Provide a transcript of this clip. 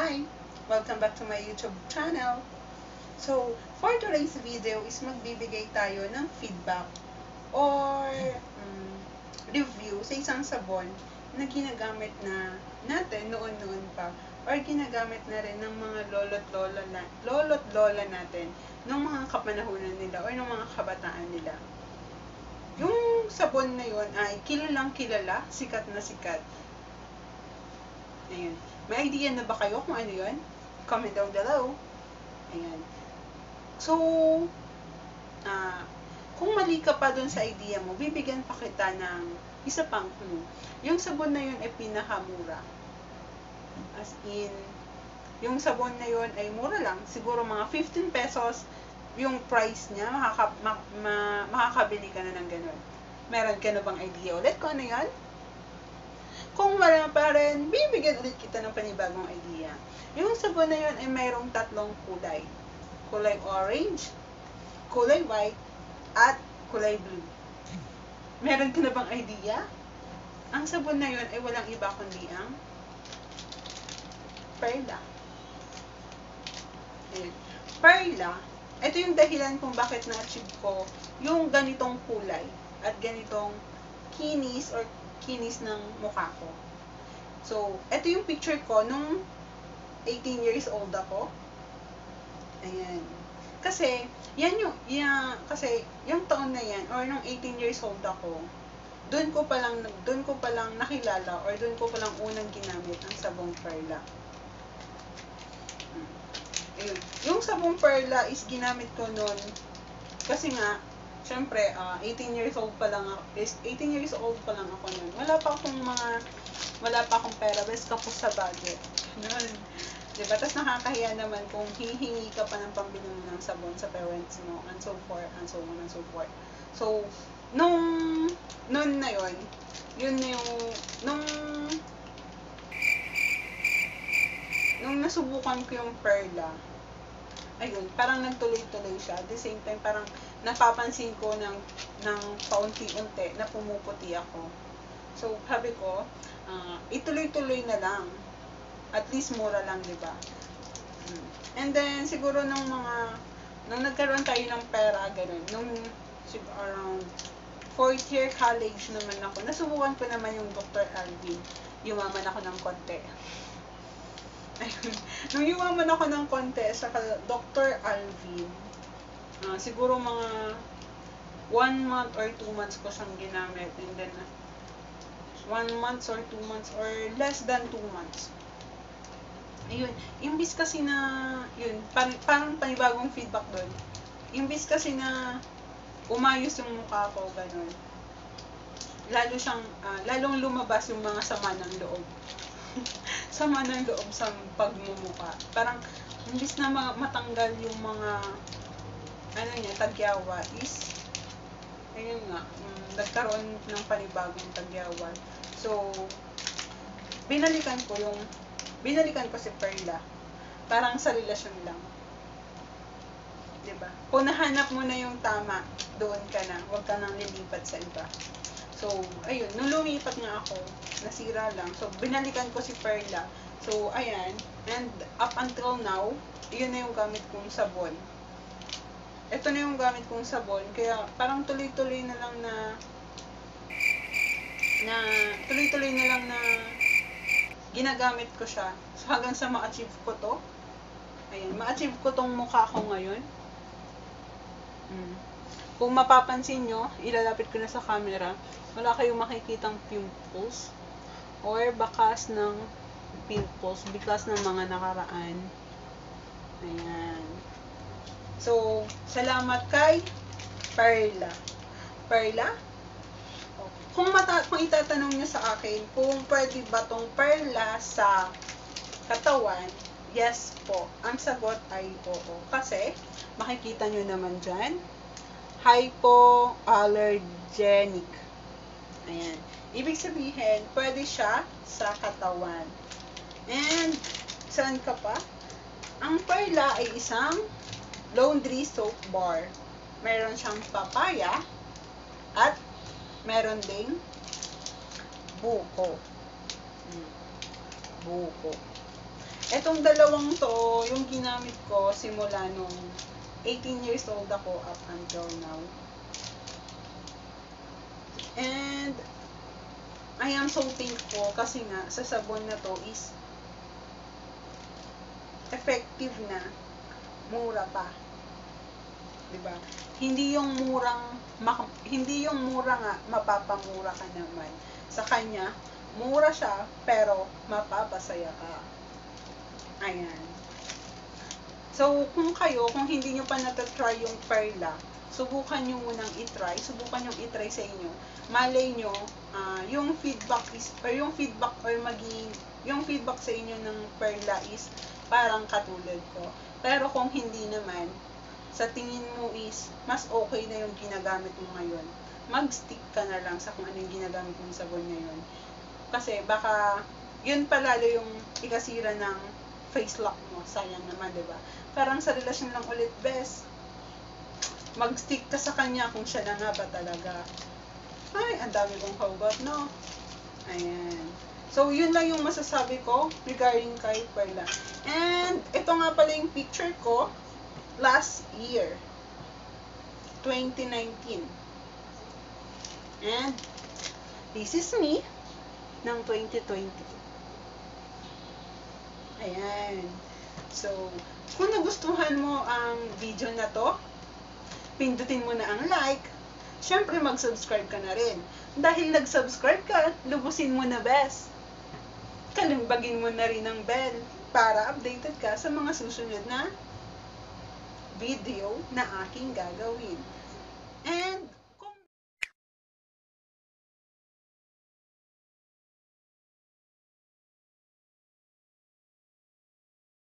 Hi! Welcome back to my YouTube channel. So, for today's video is magbibigay tayo ng feedback or review sa isang sabon na ginagamit na natin noon-noon pa or ginagamit na rin ng mga lolo't lola natin ng mga kapanahunan nila or ng mga kabataan nila. Yung sabon na yun ay kilalang kilala, sikat na sikat. Ayan. May idea na ba kayo kung ano yun? Comment down below. Ayan. So, kung mali ka pa dun sa idea mo, bibigyan pa kita ng isa pang clue. Yung sabon na yun ay pinakamura. As in, yung sabon na yun ay mura lang. Siguro mga 15 pesos yung price niya. Makakabili ka na ng ganun. Meron ka na bang idea ulit kung ano yun? Kung wala pa rin, bibigyan ulit kita ng panibagong idea. Yung sabon na yun ay mayroong tatlong kulay. Kulay orange, kulay white, at kulay blue. Meron ka na bang idea? Ang sabon na yun ay walang iba kundi ang Perla. Ayan. Perla, ito yung dahilan kung bakit na-achieve ko yung ganitong kulay at ganitong kinis or kinis ng mukha ko. So, ito yung picture ko nung 18 years old ako. Ayan. Kasi, kasi yung taon na yan, or nung 18 years old ako, doon ko pa lang nakilala, or doon ko pa lang unang ginamit ang sabong Perla. Ayun. Yung sabong Perla is ginamit ko noon, kasi nga, syempre, 18 years old pa lang ako noon. Wala pa akong pera, best kapos sa budget. Noon. Diba? Tapos nakakahiya naman kung hihingi ka pa ng pambili mo ng sabon sa parents mo, and so forth, and so on, and so forth. So, noon na yun na yung, nung nasubukan ko yung Perla, ayun, parang nagtuloy-tuloy siya. At the same time, parang napapansin ko ng paunti-unti na pumuputi ako. So, sabi ko, ituloy-tuloy na lang. At least mura lang, di ba? And then, siguro nung nagkaroon tayo ng pera, ganun, nung around 4th year college naman ako, nasubukan ko naman yung Dr. Alvin. Yumaman ako ng konti. Ayun. Nung yumaman ako ng konti sa Dr. Alvin, siguro mga 1 month or 2 months ko siyang ginamit. And then, 1 month or 2 months or less than 2 months. Ayun. Imbis kasi na, yun, parang panibagong feedback doon. Imbis kasi na umayos yung mukha ko, ganun. Lalong lumabas yung mga sama ng loob. Sama ng loob sa pagmumukha. Parang, imbis na matanggal yung mga, tagyawa is, ayun nga, nagkaroon ng panibagong tagyawan. So, binalikan ko si Perla. Parang sa relasyon lang. Diba? Kung nahanap mo na yung tama, doon ka na. Huwag ka nang lilipat sa iba. So, ayun. Nung lumipat nga ako, nasira lang. So, binalikan ko si Perla. So, ayan. And up until now, yun na yung gamit kong sabon. Ito na yung gamit kong sabon. Kaya, parang tuloy-tuloy na lang na ginagamit ko siya. So, hanggang sa ma-achieve ko to. Ayan, ma-achieve ko tong mukha ko ngayon. Kung mapapansin nyo, ilalapit ko na sa camera, wala kayong makikitang pimples or bakas ng pimples because ng mga nakaraan. Ayan. So, salamat kay Perla. Perla? Kung itatanong nyo sa akin kung pwede ba tong Perla sa katawan, yes po. Ang sagot ay oo. Kasi, makikita nyo naman dyan, hypoallergenic. Ayan. Ibig sabihin, pwede siya sa katawan. And, saan ka pa? Ang Perla ay isang laundry soap bar. Meron siyang papaya at meron ding buko. Buko. Etong dalawang to, yung ginamit ko simula nung 18 years old ako up until now. And I am so thankful kasi nga sa sabon na to is effective na, mura pa. 'Di ba? Hindi yung mura nga mapapamura ka naman. Sa kanya, mura siya pero mapapasaya ka. Ayan. So, kung hindi nyo pa natatry yung Perla, subukan nyo munang itry sa inyo. Malay nyo, yung feedback sa inyo ng Perla is parang katulad ko. Pero kung hindi naman, sa tingin mo is mas okay na yung ginagamit mo ngayon, mag-stick ka na lang sa kung ano yung ginagamit mong sabon ngayon. Kasi baka yun palalo yung ikasira ng face lock mo. Sayang naman, di ba? Parang sa relasyon lang ulit, best. Mag-stick ka sa kanya kung siya na nga ba talaga. Ay, ang dami kong kaugat, no? Ayan. So, yun lang yung masasabi ko regarding kay Perla. And, ito nga pala yung picture ko last year, 2019. And, this is me ng 2020. Ayan. So, kung nagustuhan mo ang video na to, pindutin mo na ang like. Siyempre, mag-subscribe ka na rin. Dahil nag-subscribe ka, lubusin mo na best. Kalimbagin mo na rin ang bell para updated ka sa mga susunod na video na aking gagawin. And